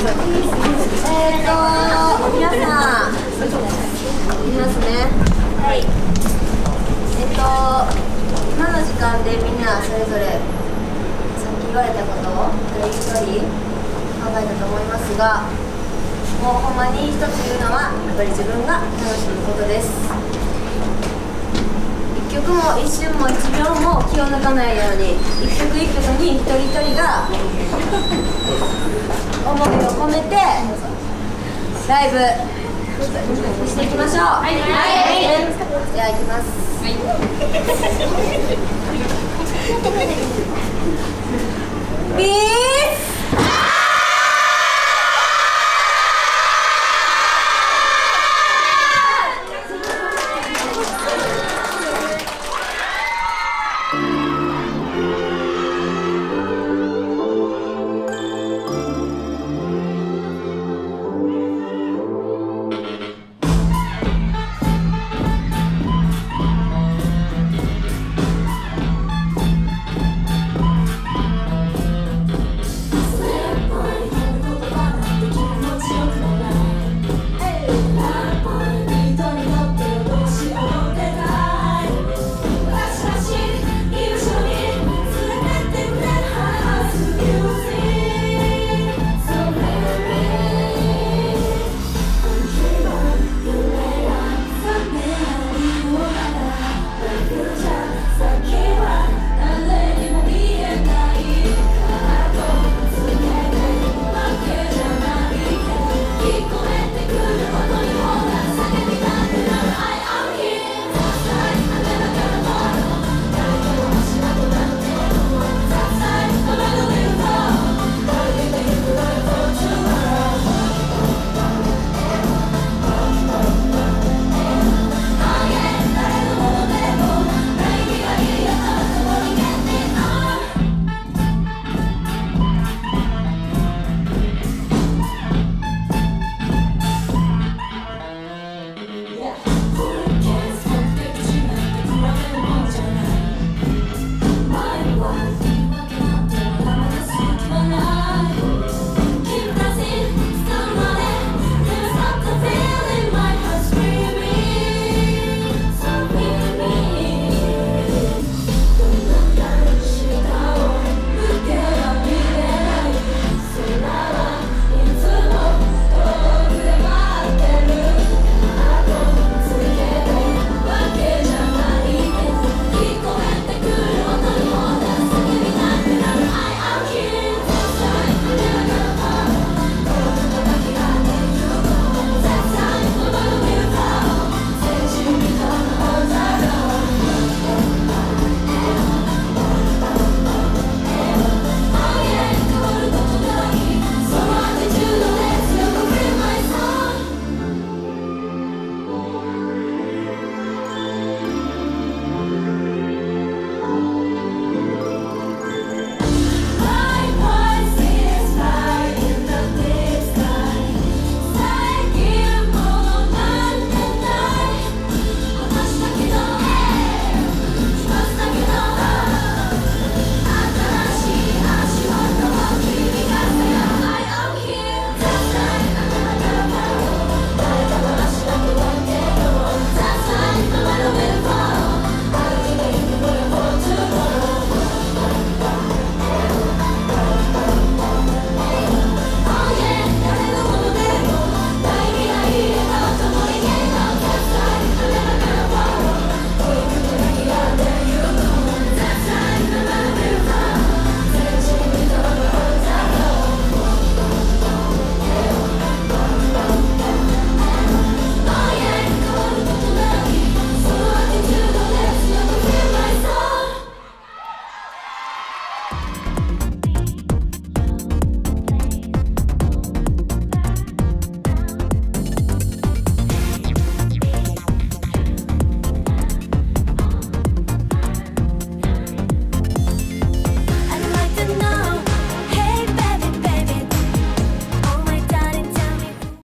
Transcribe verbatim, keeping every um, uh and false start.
えーと皆さんいますね。はい。えっと今の時間でみんなそれぞれさっき言われたことを一人一人考えたと思いますが、もうほんまに一つ言うのはやっぱり自分が楽しむことです。一曲も一瞬も一秒も気を抜かないように、一曲一曲に一人一人が思いを込めてライブしていきましょう。はい、はい、じゃあ行きます。はい。ビース